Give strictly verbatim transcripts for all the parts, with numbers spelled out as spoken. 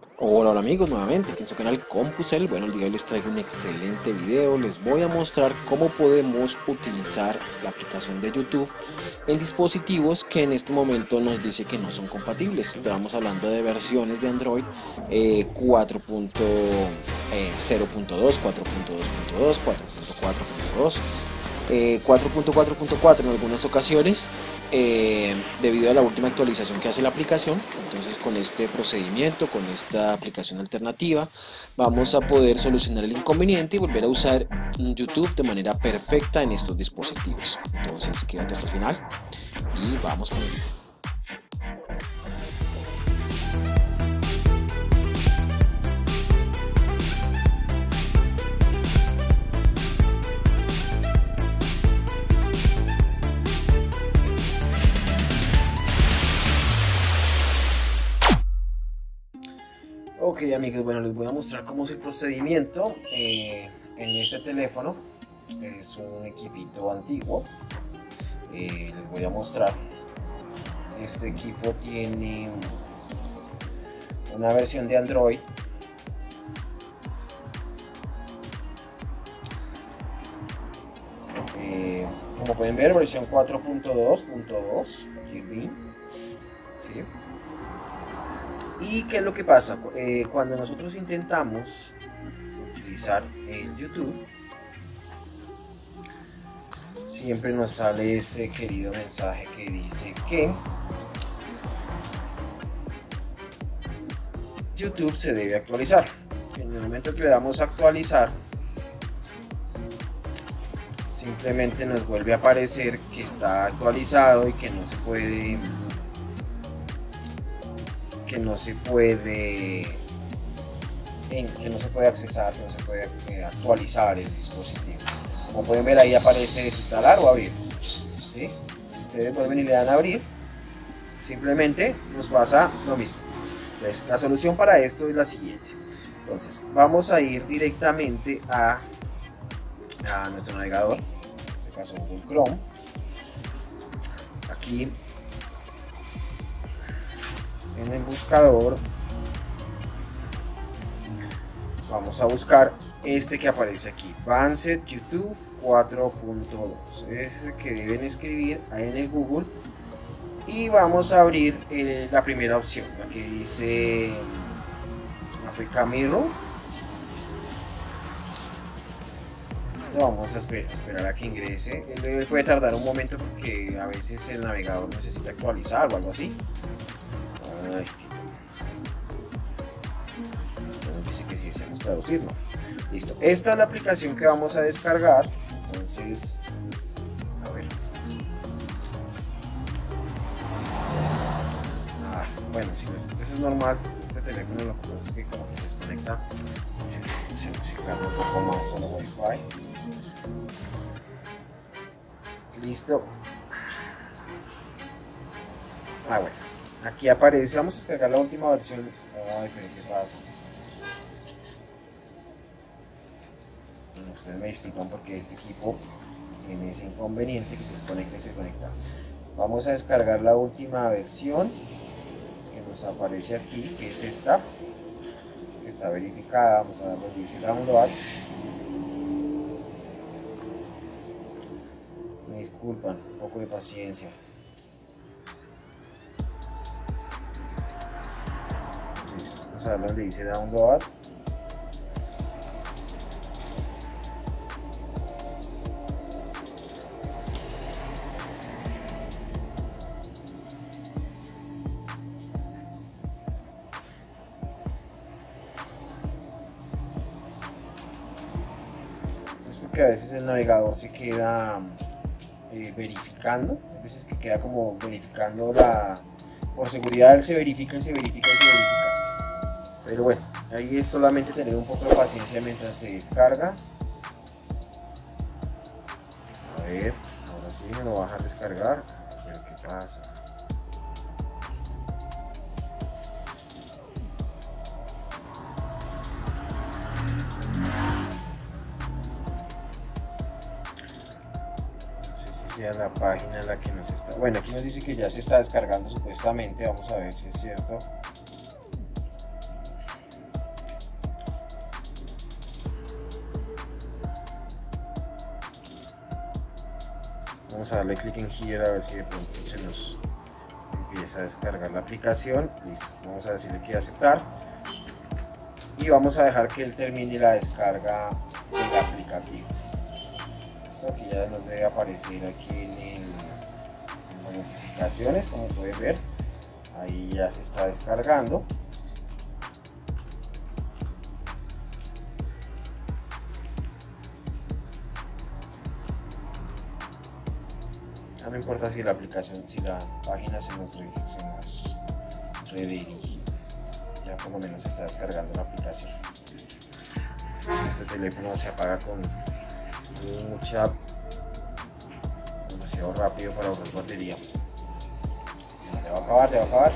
Hola, hola amigos, nuevamente aquí en su canal Compusel. Bueno, el día de hoy les traigo un excelente video. Les voy a mostrar cómo podemos utilizar la aplicación de YouTube en dispositivos que en este momento nos dice que no son compatibles. Estamos hablando de versiones de Android eh, cuatro punto cero punto dos, cuatro punto dos punto dos, cuatro punto cuatro punto dos, eh, cuatro punto cuatro punto cuatro en algunas ocasiones, eh, debido a la última actualización que hace la aplicación. Entonces, con este procedimiento, con esta aplicación alternativa, vamos a poder solucionar el inconveniente y volver a usar YouTube de manera perfecta en estos dispositivos. Entonces, quédate hasta el final y vamos con el video. Ok amigos, bueno, les voy a mostrar cómo es el procedimiento eh, en este teléfono. Es un equipito antiguo. Eh, les voy a mostrar. Este equipo tiene una versión de Android eh, como pueden ver, versión cuatro punto dos punto dos. ¿Sí? ¿Y qué es lo que pasa? Eh, cuando nosotros intentamos utilizar el YouTube, siempre nos sale este querido mensaje que dice que YouTube se debe actualizar. En el momento que le damos a actualizar, simplemente nos vuelve a aparecer que está actualizado y que no se puede que no se puede en, que no se puede accesar, que no se puede eh, actualizar el dispositivo. Como pueden ver, ahí aparece desinstalar o abrir, ¿sí? Si ustedes vuelven y le dan a abrir, simplemente nos pasa lo mismo. Entonces, la solución para esto es la siguiente. Entonces, vamos a ir directamente a, a nuestro navegador, en este caso Google Chrome. Aquí en el buscador vamos a buscar este que aparece aquí, Advanced YouTube cuatro punto dos. Es el que deben escribir ahí en el Google y vamos a abrir eh, la primera opción, la que dice A P K Mirror. Listo, vamos a esper esperar a que ingrese. Él puede tardar un momento porque a veces el navegador necesita actualizar o algo así. Ay, dice que sí, deseamos traducirlo. Listo, esta es la aplicación que vamos a descargar. Entonces, a ver. Ah, bueno, si eso es normal. Este teléfono lo que pasa es que como que se desconecta, se, se, se carga un poco más el Wi-Fi. Listo. Ah, bueno. Aquí aparece, vamos a descargar la última versión. Ay, pero ¿qué pasa? Bueno, ustedes me disculpan porque este equipo tiene ese inconveniente que se desconecta y se conecta. Vamos a descargar la última versión que nos aparece aquí, que es esta. Es que está verificada. Vamos a darle dice download. Me disculpan, un poco de paciencia. Vamos a ver donde dice download. Es porque a veces el navegador se queda eh, verificando, a veces que queda como verificando la... Por seguridad él se verifica y se verifica y se verifica. Pero bueno, ahí es solamente tener un poco de paciencia mientras se descarga. A ver, ahora sí me lo va a dejar descargar. Pero ¿qué pasa? No sé si sea la página en la que nos está... Bueno, aquí nos dice que ya se está descargando supuestamente. Vamos a ver si es cierto. Vamos a darle clic en Here a ver si de pronto se nos empieza a descargar la aplicación. Listo, vamos a decirle que aceptar y vamos a dejar que él termine la descarga del aplicativo. Listo, aquí ya nos debe aparecer aquí en, el, en las notificaciones, como pueden ver, ahí ya se está descargando. No importa si la aplicación, si la página se nos, se nos redirige, ya por lo menos está descargando la aplicación. Este teléfono se apaga con mucha, demasiado rápido para ahorrar batería. Ya va a acabar, ya va a acabar.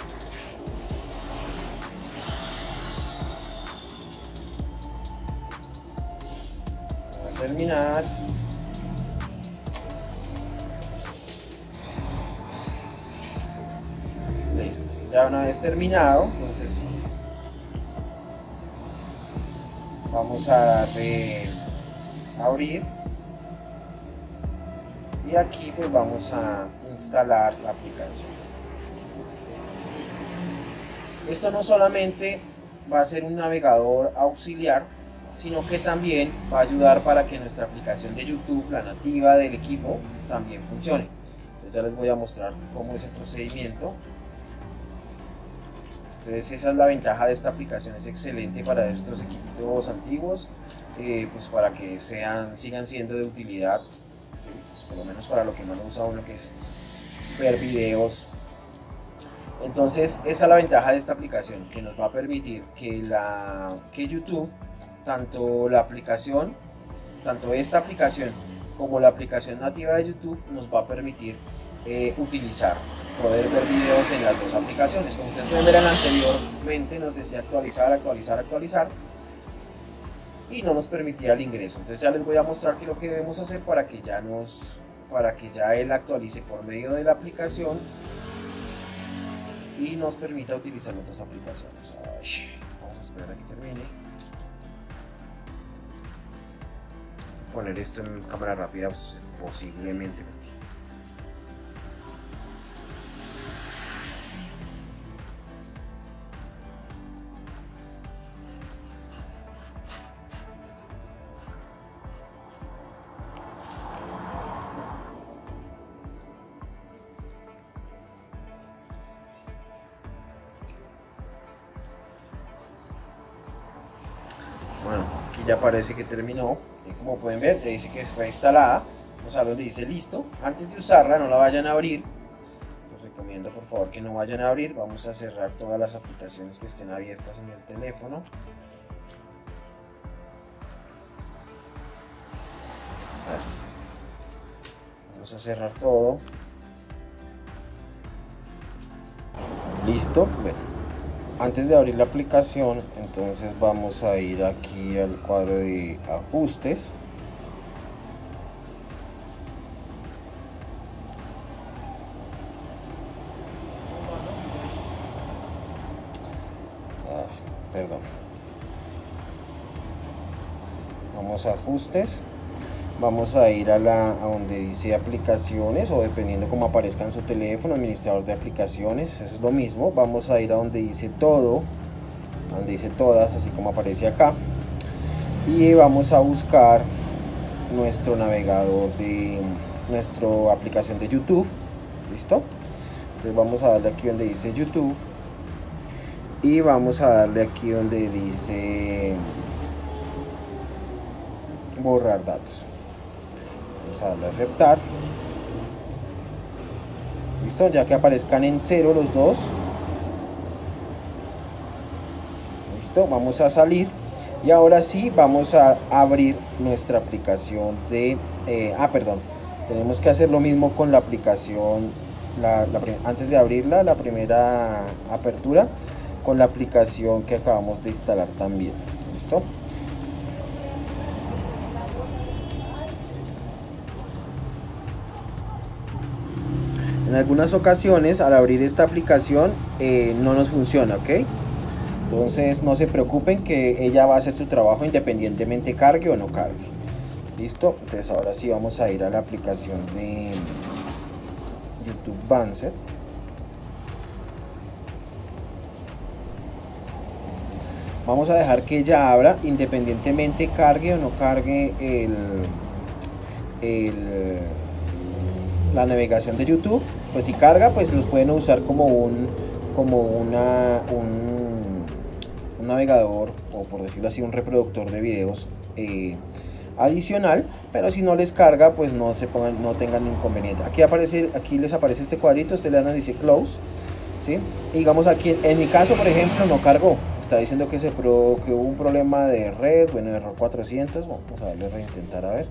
Va a terminar. Ya una vez terminado, entonces vamos a darle a abrir y aquí pues vamos a instalar la aplicación. Esto no solamente va a ser un navegador auxiliar, sino que también va a ayudar para que nuestra aplicación de YouTube, la nativa del equipo, también funcione. Entonces ya les voy a mostrar cómo es el procedimiento. Entonces esa es la ventaja de esta aplicación, es excelente para estos equipos antiguos, eh, pues para que sean, sigan siendo de utilidad, ¿sí? Pues por lo menos para lo que más lo usa uno, que es ver videos. Entonces esa es la ventaja de esta aplicación, que nos va a permitir que, la, que YouTube, tanto la aplicación, tanto esta aplicación como la aplicación nativa de YouTube nos va a permitir eh, utilizar. Poder ver videos en las dos aplicaciones. Como ustedes pueden ver anteriormente, nos decía actualizar, actualizar, actualizar y no nos permitía el ingreso. Entonces ya les voy a mostrar qué es lo que debemos hacer para que ya nos para que ya él actualice por medio de la aplicación y nos permita utilizar las dos aplicaciones. Ay, vamos a esperar a que termine. Poner esto en cámara rápida posiblemente, porque bueno, aquí ya parece que terminó. Y como pueden ver, te dice que fue instalada. O sea, donde dice listo. Antes de usarla, no la vayan a abrir. Les recomiendo por favor que no vayan a abrir. Vamos a cerrar todas las aplicaciones que estén abiertas en el teléfono. Vamos a cerrar todo. Listo. Bueno, antes de abrir la aplicación, entonces vamos a ir aquí al cuadro de ajustes. Ah, perdón. Vamos a ajustes. Vamos a ir a, la, a donde dice aplicaciones, o dependiendo como aparezca en su teléfono, administrador de aplicaciones, eso es lo mismo. Vamos a ir a donde dice todo, donde dice todas, así como aparece acá, y vamos a buscar nuestro navegador de nuestra aplicación de YouTube. ¿Listo? Entonces vamos a darle aquí donde dice YouTube y vamos a darle aquí donde dice borrar datos. Vamos a darle a aceptar. Listo, ya que aparezcan en cero los dos. Listo, vamos a salir y ahora sí vamos a abrir nuestra aplicación de eh, ah perdón tenemos que hacer lo mismo con la aplicación la, la, antes de abrirla, la primera apertura, con la aplicación que acabamos de instalar también. Listo. En algunas ocasiones al abrir esta aplicación eh, no nos funciona, ¿ok? Entonces no se preocupen, que ella va a hacer su trabajo independientemente cargue o no cargue. Listo, entonces ahora sí vamos a ir a la aplicación de YouTube Vanced. Vamos a dejar que ella abra, independientemente cargue o no cargue el, el, la navegación de YouTube. Pues si carga, pues los pueden usar como un, como una, un, un navegador, o por decirlo así, un reproductor de videos eh, adicional. Pero si no les carga, pues no se pongan, no tengan inconveniente. Aquí aparece, aquí les aparece este cuadrito, usted le dan a dice close, ¿sí? Y digamos aquí, en mi caso, por ejemplo, no cargó. Está diciendo que, se pro, que hubo un problema de red, bueno, error cuatrocientos. Vamos a darle a reintentar a ver.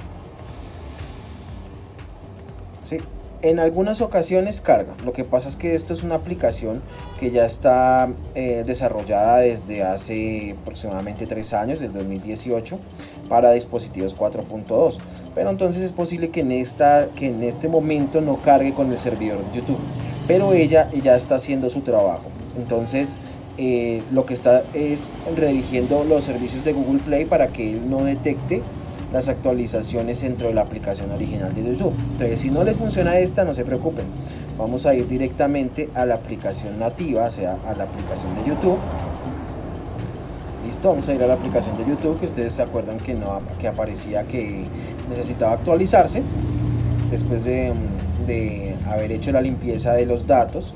Sí, en algunas ocasiones carga. Lo que pasa es que esto es una aplicación que ya está eh, desarrollada desde hace aproximadamente tres años, del dos mil dieciocho, para dispositivos cuatro punto dos. Pero entonces es posible que en, esta, que en este momento no cargue con el servidor de YouTube. Pero ella ya está haciendo su trabajo. Entonces eh, lo que está es redirigiendo los servicios de Google Play para que él no detecte las actualizaciones dentro de la aplicación original de YouTube. Entonces, si no le funciona esta, no se preocupen. Vamos a ir directamente a la aplicación nativa, o sea, a la aplicación de YouTube. Listo, vamos a ir a la aplicación de YouTube, que ustedes se acuerdan que, no, que aparecía que necesitaba actualizarse después de, de haber hecho la limpieza de los datos.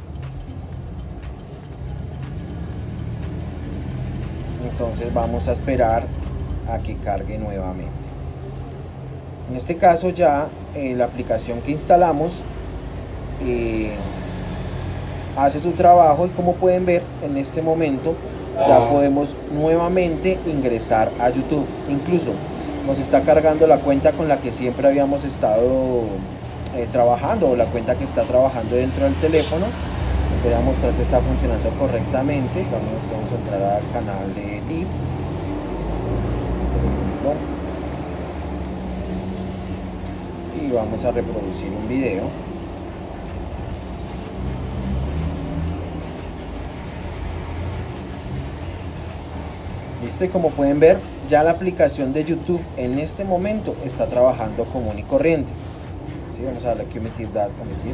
Entonces vamos a esperar a que cargue nuevamente. En este caso ya eh, la aplicación que instalamos eh, hace su trabajo, y como pueden ver en este momento ya podemos nuevamente ingresar a YouTube. Incluso nos está cargando la cuenta con la que siempre habíamos estado eh, trabajando, o la cuenta que está trabajando dentro del teléfono. Voy a mostrar que está funcionando correctamente. Vamos, vamos a entrar al canal de tips. Y vamos a reproducir un video. Listo, y como pueden ver, ya la aplicación de YouTube en este momento está trabajando común y corriente. ¿Sí? Vamos a darle aquí omitir, dar, omitir.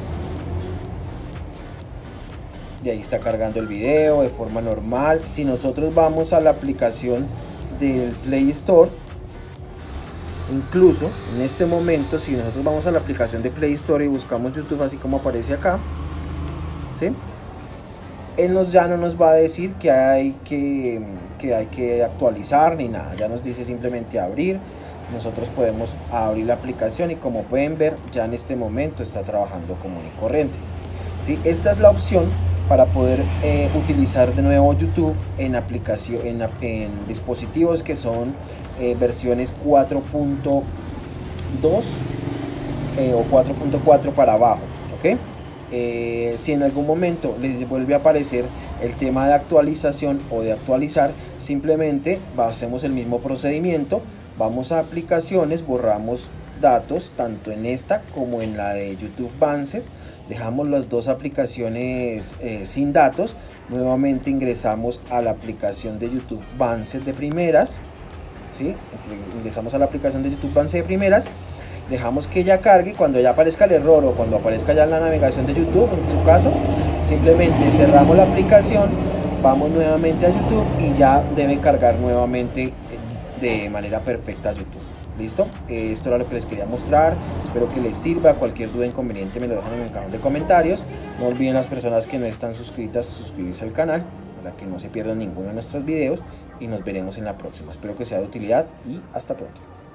Y ahí está cargando el video de forma normal. Si nosotros vamos a la aplicación del Play Store, incluso en este momento, si nosotros vamos a la aplicación de Play Store y buscamos YouTube así como aparece acá, ¿sí? Él nos, ya no nos va a decir que hay que, que hay que actualizar ni nada. Ya nos dice simplemente abrir. Nosotros podemos abrir la aplicación y como pueden ver, ya en este momento está trabajando común y corriente, ¿sí? Esta es la opción para poder eh, utilizar de nuevo YouTube en, aplicación, en, en dispositivos que son eh, versiones cuatro punto dos eh, o cuatro punto cuatro para abajo, ¿ok? Eh, si en algún momento les vuelve a aparecer el tema de actualización o de actualizar, simplemente hacemos el mismo procedimiento, vamos a aplicaciones, borramos datos tanto en esta como en la de YouTube Vanced, dejamos las dos aplicaciones eh, sin datos, nuevamente ingresamos a la aplicación de YouTube Vanced de primeras, ¿sí? Ingresamos a la aplicación de YouTube Vanced de primeras, dejamos que ella cargue. Cuando ya aparezca el error o cuando aparezca ya en la navegación de YouTube, en su caso, simplemente cerramos la aplicación, vamos nuevamente a YouTube y ya debe cargar nuevamente de manera perfecta a YouTube. Listo, eh, esto era lo que les quería mostrar, espero que les sirva. Cualquier duda, inconveniente me lo dejan en el canal de comentarios. No olviden, las personas que no están suscritas, suscribirse al canal para que no se pierdan ninguno de nuestros videos, y nos veremos en la próxima. Espero que sea de utilidad y hasta pronto.